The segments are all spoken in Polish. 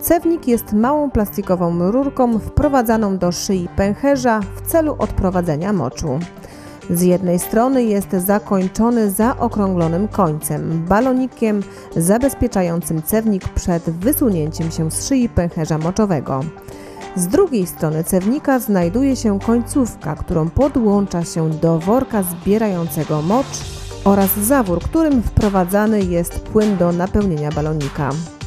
Cewnik jest małą plastikową rurką wprowadzaną do szyi pęcherza w celu odprowadzenia moczu. Z jednej strony jest zakończony zaokrąglonym końcem, balonikiem zabezpieczającym cewnik przed wysunięciem się z szyi pęcherza moczowego. Z drugiej strony cewnika znajduje się końcówka, którą podłącza się do worka zbierającego mocz oraz zawór, którym wprowadzany jest płyn do napełnienia balonika.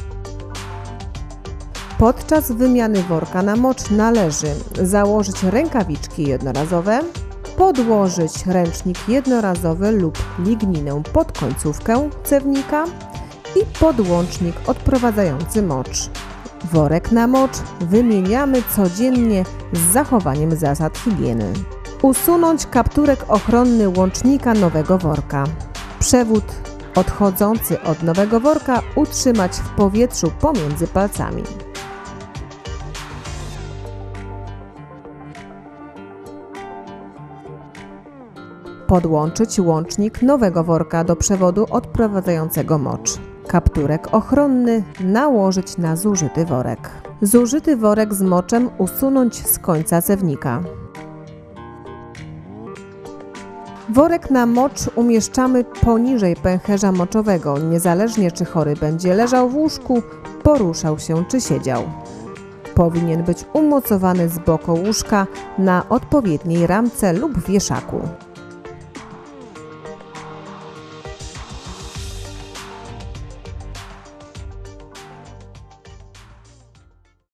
Podczas wymiany worka na mocz należy założyć rękawiczki jednorazowe, podłożyć ręcznik jednorazowy lub ligninę pod końcówkę cewnika i podłącznik odprowadzający mocz. Worek na mocz wymieniamy codziennie z zachowaniem zasad higieny. Usunąć kapturek ochronny łącznika nowego worka. Przewód odchodzący od nowego worka utrzymać w powietrzu pomiędzy palcami. Podłączyć łącznik nowego worka do przewodu odprowadzającego mocz. Kapturek ochronny nałożyć na zużyty worek. Zużyty worek z moczem usunąć z końca cewnika. Worek na mocz umieszczamy poniżej pęcherza moczowego, niezależnie czy chory będzie leżał w łóżku, poruszał się czy siedział. Powinien być umocowany z boku łóżka na odpowiedniej ramce lub wieszaku.